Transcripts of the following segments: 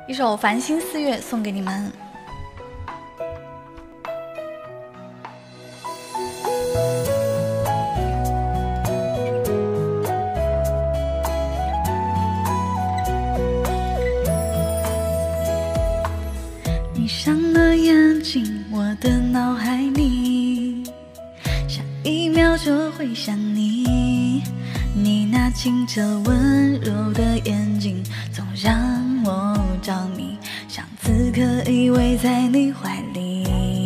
一首《繁星四月》送给你们。你上了眼睛，我的脑海里，下一秒就会想你。你那清澈温柔的眼睛，总让我着迷，像此刻依偎在你怀里，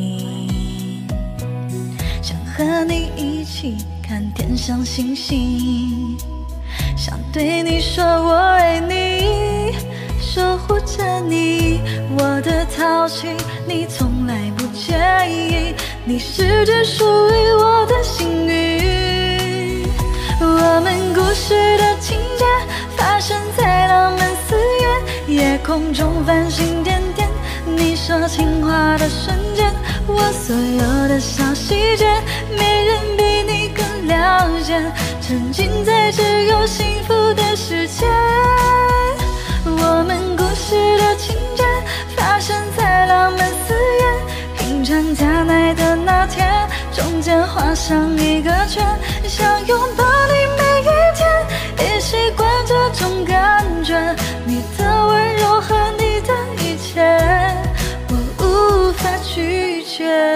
想和你一起看天上星星，想对你说我爱你，守护着你，我的淘气你从来不介意，你是只属于我的幸运。我们故事的情节发生在浪漫4月，夜空中繁星点点，你说情话的瞬间，我所有的小细节，没人比你更了解，沉浸在只有幸福的世界。我们故事的情节发生在浪漫4月，品尝加奶的那天，中间画上一个圈，想拥抱你每一天，也习惯这种感觉，你的温柔和你的一切，我无法拒绝。